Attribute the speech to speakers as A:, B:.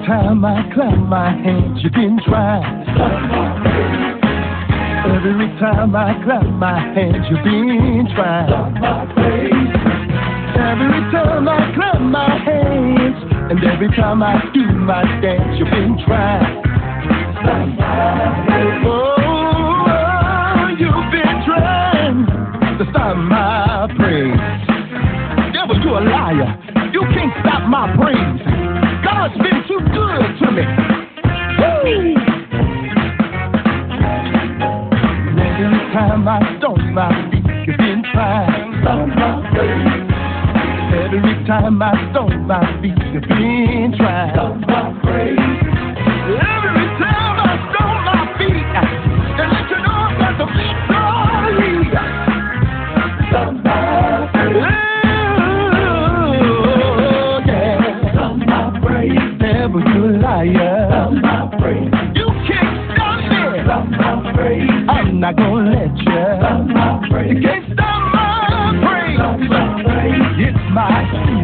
A: time I clap my hands, you can try. Every time I clap my hands, you can try. Every time I clap my hands, and every time I do my dance, you can try. Oh, you've been trying to stop my praise. Devil, you a liar. You can't stop my praise. God's been too good to me. Woo! Every time I stomp my feet, you can try. Every time I stomp my feet, you can try. Every time I stomp my feet, and let you know I've got the victory. Devil, you a liar. You can't stop me. I'm not gonna let you. You can't stop my praise. It's my